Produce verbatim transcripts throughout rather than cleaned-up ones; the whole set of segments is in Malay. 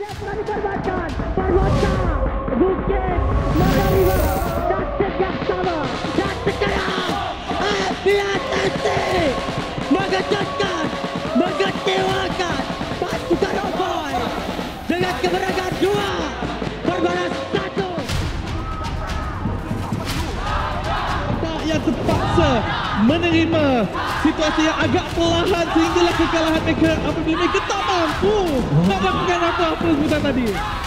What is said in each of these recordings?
telah dikorbankan. Barbosa, Bukit, Magariba, dan setiap sama. Dan sekarang, Afiatasi mengejutkan, mengecewakan pasukan Oboy dengan kemenangan dua berbalas satu. Yang terpaksa menerima situasi yang agak perlahan sehinggalah kekalahan mereka apabila mereka tak mampu nak lakukan apa-apa sebentar tadi.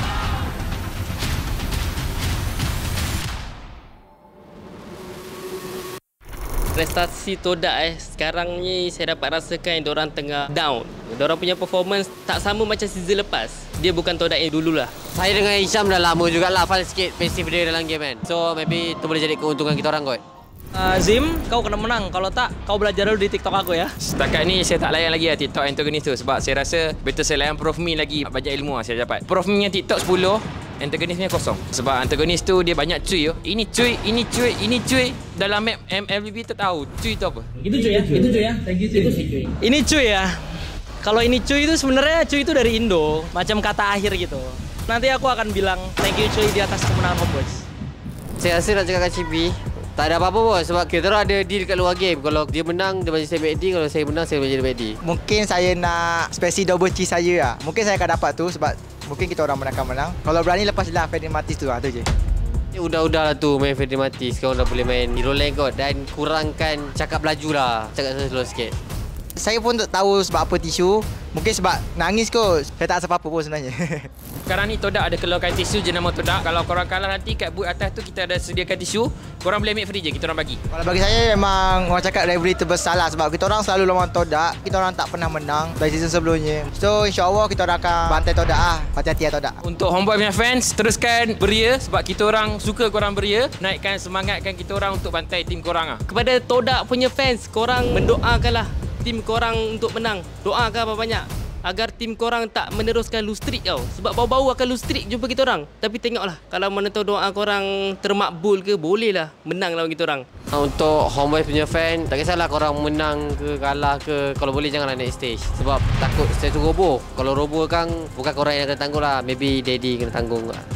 Prestasi Todak eh sekarang ni saya dapat rasakan diorang tengah down. Diorang punya performance tak sama macam season lepas. Dia bukan Todak yang dululah. Saya dengan Hisham dah lama jugalah hafal sikit pasif dia dalam game kan. So maybe tu boleh jadi keuntungan kita orang kot. Uh, Zim, kau kena menang. Kalau tak, kau belajar dulu di TikTok aku ya. Setakat ni saya tak layan lagi lah TikTok antagonis tu. Sebab saya rasa better saya layan Prof Mi lagi. Banyak ilmu lah saya dapat. Prof Mi yang TikTok sepuluh, antagonisnya kosong. Sebab antagonis tu dia banyak cuy yo. Ini cuy, ini cuy, ini cuy. Dalam map M L B B tak tahu cuy tu apa. Itu cuy ya, itu cuy ya. Thank you cuy. Itu cuy. Ini cuy ya. Kalau ini cuy itu sebenarnya cuy itu dari Indo. Macam kata akhir gitu. Nanti aku akan bilang thank you cuy di atas kemenangan Homeboys. Saya rasa nak cakap kat Chibi, tak ada apa-apa bos sebab kita orang ada deal kat luar game. Kalau dia menang, dia bagi saya back D. Kalau saya menang, saya bagi dia back D. Mungkin saya nak spesi double cheese saya lah. Mungkin saya akan dapat tu sebab mungkin kita orang menang menang. Kalau berani lepas lah Freddy Matis tu lah, tu je. Udah-udah lah tu main Freddy Matis. Sekarang dah boleh main hero lane kot. Dan kurangkan cakap laju lah. Cakap slow sikit. Saya pun tak tahu sebab apa tisu. Mungkin sebab nangis kot. Saya tak rasa apa-apa pun sebenarnya. Sekarang ni Todak ada keluarkan tisu jenama Todak. Kalau korang kalah nanti kat booth atas tu kita ada sediakan tisu. Korang boleh ambil free je, kita orang bagi. Kalau bagi saya memang orang cakap rivalry terbesar lah sebab kita orang selalu lawan Todak. Kita orang tak pernah menang dari season sebelumnya. So insyaAllah kita orang akan bantai Todak lah. Hati-hati lah Todak. Untuk Homeboy punya fans, teruskan beria sebab kita orang suka korang beria. Naikkan semangatkan kita orang untuk bantai tim korang lah. Kepada Todak punya fans, korang mendoakanlah tim korang untuk menang. Doakan banyak agar tim korang tak meneruskan lose streak tau. Sebab bau-bau akan lose streak jumpa kita orang. Tapi tengoklah, kalau mana tahu doa korang termakbul ke, bolehlah menang lawan kita orang. Untuk Homeboy punya fan, tak kisahlah korang menang ke kalah ke, kalau boleh janganlah naik stage. Sebab takut stage tu roboh. Kalau roboh kan bukan korang yang kena tanggung lah. Maybe Daddy kena tanggung lah.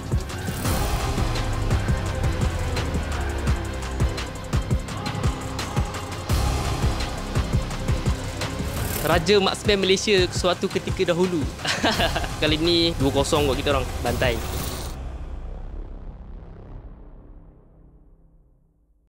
Raja Marksman Malaysia suatu ketika dahulu. Kali ni dua kosong buat kita orang bantai.